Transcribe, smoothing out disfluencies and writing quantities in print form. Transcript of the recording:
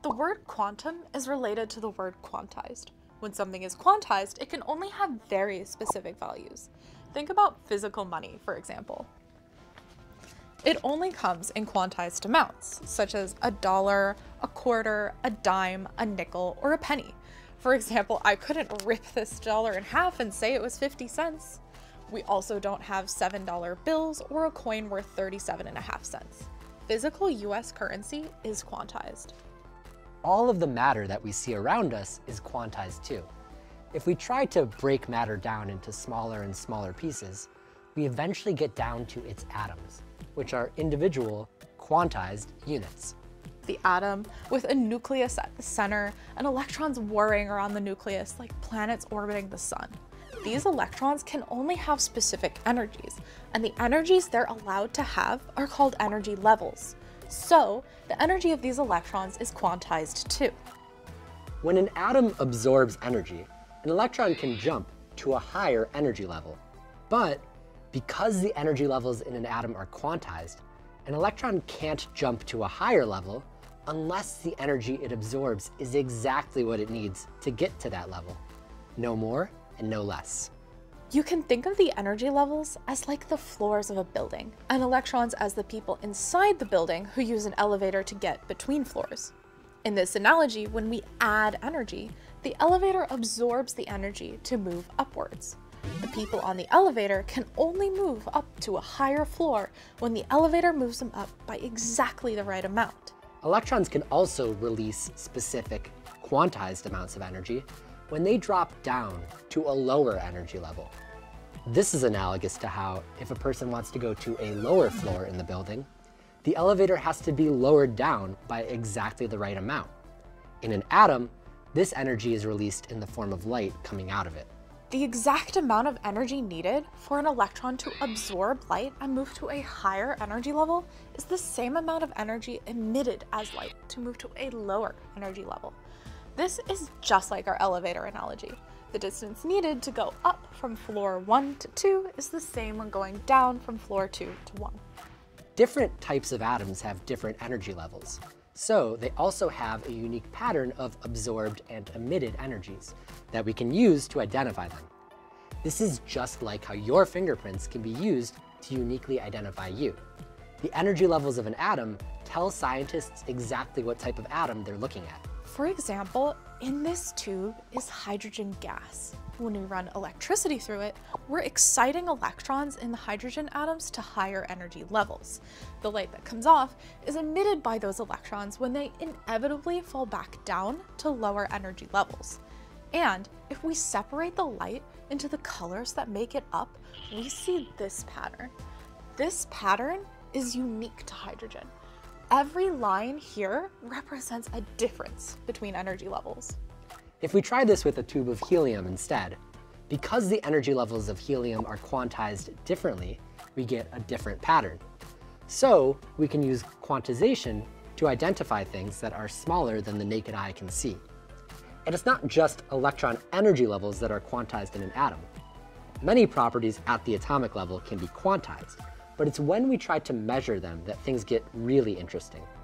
The word quantum is related to the word quantized. When something is quantized, it can only have very specific values. Think about physical money, for example. It only comes in quantized amounts, such as a dollar, a quarter, a dime, a nickel, or a penny. For example, I couldn't rip this dollar in half and say it was 50 cents. We also don't have $7 bills or a coin worth 37.5 cents. Physical US currency is quantized. All of the matter that we see around us is quantized too. If we try to break matter down into smaller and smaller pieces, we eventually get down to its atoms, which are individual quantized units. The atom, with a nucleus at the center and electrons whirring around the nucleus like planets orbiting the sun. These electrons can only have specific energies, and the energies they're allowed to have are called energy levels. So, the energy of these electrons is quantized too. When an atom absorbs energy, an electron can jump to a higher energy level. But because the energy levels in an atom are quantized, an electron can't jump to a higher level unless the energy it absorbs is exactly what it needs to get to that level. No more and no less. You can think of the energy levels as like the floors of a building, and electrons as the people inside the building who use an elevator to get between floors. In this analogy, when we add energy, the elevator absorbs the energy to move upwards. The people on the elevator can only move up to a higher floor when the elevator moves them up by exactly the right amount. Electrons can also release specific quantized amounts of energy when they drop down to a lower energy level. This is analogous to how, if a person wants to go to a lower floor in the building, the elevator has to be lowered down by exactly the right amount. In an atom, this energy is released in the form of light coming out of it. The exact amount of energy needed for an electron to absorb light and move to a higher energy level is the same amount of energy emitted as light to move to a lower energy level. This is just like our elevator analogy. The distance needed to go up from floor 1 to 2 is the same when going down from floor 2 to 1. Different types of atoms have different energy levels, so they also have a unique pattern of absorbed and emitted energies that we can use to identify them. This is just like how your fingerprints can be used to uniquely identify you. The energy levels of an atom tell scientists exactly what type of atom they're looking at. For example, in this tube is hydrogen gas. When we run electricity through it, we're exciting electrons in the hydrogen atoms to higher energy levels. The light that comes off is emitted by those electrons when they inevitably fall back down to lower energy levels. And if we separate the light into the colors that make it up, we see this pattern. This pattern is unique to hydrogen. Every line here represents a difference between energy levels. If we try this with a tube of helium instead, because the energy levels of helium are quantized differently, we get a different pattern. So we can use quantization to identify things that are smaller than the naked eye can see. And it's not just electron energy levels that are quantized in an atom. Many properties at the atomic level can be quantized, but it's when we try to measure them that things get really interesting.